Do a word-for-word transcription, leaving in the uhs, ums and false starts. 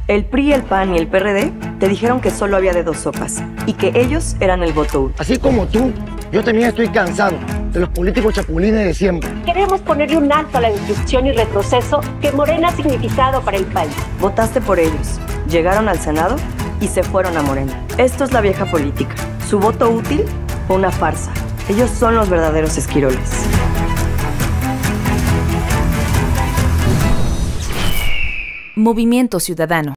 El P R I, el P A N y el P R D te dijeron que solo había de dos sopas y que ellos eran el voto útil. Así como tú, yo también estoy cansado de los políticos chapulines de siempre. Queremos ponerle un alto a la destrucción y retroceso que Morena ha significado para el país. Votaste por ellos, llegaron al Senado y se fueron a Morena. Esto es la vieja política. Su voto útil fue una farsa. Ellos son los verdaderos esquiroles. Movimiento Ciudadano.